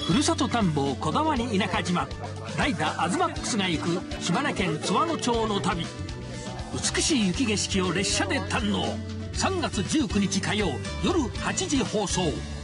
ふるさと探訪こだわり田舎島、代打アズマックスが行く島根県津和野町の旅。美しい雪景色を列車で堪能。3月19日火曜夜8時放送。